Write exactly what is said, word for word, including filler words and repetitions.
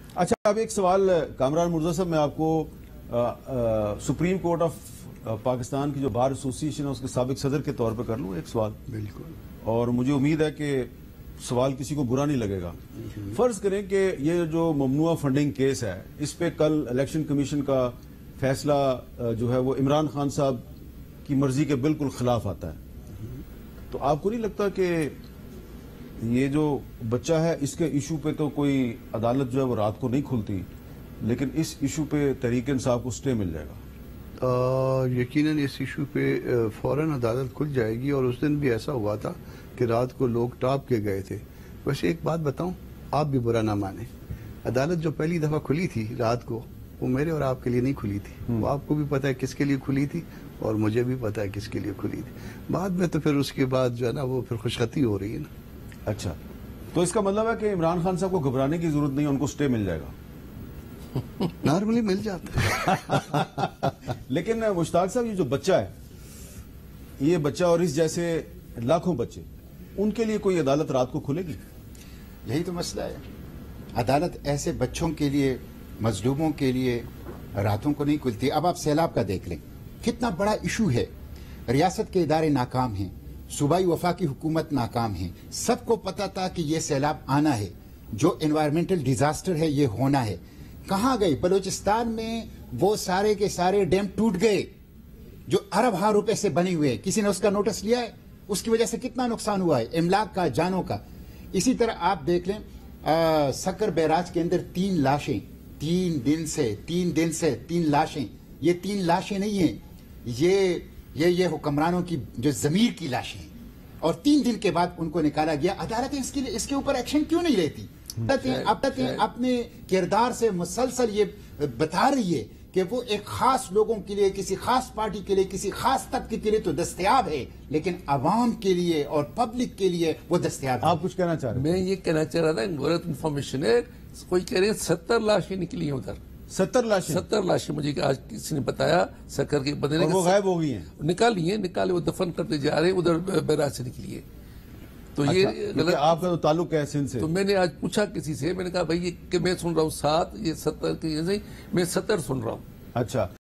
اچھا اب ایک سوال کامران مرزا صاحب میں آپ کو سپریم کورٹ آف پاکستان کی جو بار ایسوسیشن ہے اس کے سابق صدر کے طور پہ کر لوں ایک سوال. بالکل. اور مجھے امید ہے کہ سوال کسی کو برا نہیں لگے گا. فرض کریں کہ یہ جو ممنوعہ فنڈنگ کیس ہے اس پہ کل الیکشن کمیشن کا فیصلہ جو ہے وہ عمران خان صاحب کی مرضی کے بالکل خلاف آتا ہے, تو آپ کو نہیں لگتا کہ یہ جو بچہ ہے اس کے ایشو پہ تو کوئی عدالت جو ہے وہ رات کو نہیں کھلتی, لیکن اس ایشو پہ تحریک انصاف کو سٹے مل جائے گا؟ یقیناً اس ایشو پہ فوراً عدالت کھل جائے گی, اور اس دن بھی ایسا ہوا تھا کہ رات کو لوگ ٹاپ کے گئے تھے. ویسے ایک بات بتاؤں, آپ بھی برا نہ مانیں, عدالت جو پہلی دفعہ کھلی تھی رات کو وہ میرے اور آپ کے لیے نہیں کھلی تھی. وہ آپ کو بھی پتا ہے کس کے لیے کھلی تھی اور مجھے بھی پتا ہے کس کے لیے کھلی تھی. بعد میں تو پھر اس کے بعد جو ہے نا وہ پھر خوشخطی ہو رہی ہے نا. اچھا, تو اس کا مطلب ہے کہ عمران خان صاحب کو گھبرانے کی ضرورت نہیں, ان کو سٹے مل جائے گا؟ نارملی مل جاتا ہے. لیکن مشتاق صاحب یہ جو بچہ ہے, یہ بچہ اور اس جیسے لاکھوں بچے, ان کے لیے کوئی عدالت رات کو کھلے گی؟ یہی تو مسئلہ ہے. عدالت ایسے بچوں کے لیے, مظلوموں کے لیے راتوں کو نہیں کھلتی. اب آپ سیلاب کا دیکھ لیں, کتنا بڑا ایشو ہے. ریاست کے ادارے ناکام ہیں, صوبائی وفاقی حکومت ناکام ہیں. سب کو پتا تھا کہ یہ سیلاب آنا ہے, جو انوائرمنٹل ڈیزاسٹر ہے یہ ہونا ہے. کہاں گئی؟ بلوچستان میں وہ سارے کے سارے ڈیم ٹوٹ گئے جو ارب ہا روپے سے بنے ہوئے. کسی نے اس کا نوٹس لیا ہے؟ اس کی وجہ سے کتنا نقصان ہوا ہے, املاک کا, جانوں کا. اسی طرح آپ دیکھ لیں سکر بیراج کے اندر تین لاشیں, تین دن سے تین دن سے تین لاشیں. یہ تین لاشیں نہیں ہیں, یہ یہ یہ حکمرانوں کی جو ضمیر کی لاشیں ہیں, اور تین دن کے بعد ان کو نکالا گیا. عدالتیں اس کے اس کے اوپر ایکشن کیوں نہیں لیتی؟ عدالتیں اپنے کردار سے مسلسل یہ بتا رہی ہے کہ وہ ایک خاص لوگوں کے لیے, کسی خاص پارٹی کے لیے, کسی خاص طبقے کے لیے تو دستیاب ہے, لیکن عوام کے لیے اور پبلک کے لیے وہ دستیاب ہے. آپ کچھ کہنا چاہ رہے ہیں؟ میں یہ کہنا چاہ رہا تھا, غلط انفارمیشن ہے. کوئی کہہ رہے ہیں ستر لاشیں نکلی ہیں ادھر. ستر لاشیں؟ ستر لاشیں مجھے آج کسی نے بتایا سکر کے بندے نے. وہ غائب ہو گئی ہیں؟ نکالی ہیں, نکالے وہ دفن کرتے جا رہے ہیں, ادھر بیراج سے نکلی ہے. تو یہ غلط. آپ کا تو تعلق ہے سندھ سے. تو میں نے آج پوچھا کسی سے, میں نے کہا بھائی یہ کہ میں سن رہا ہوں سات, یہ ستر کی, میں ستر سن رہا ہوں. اچھا.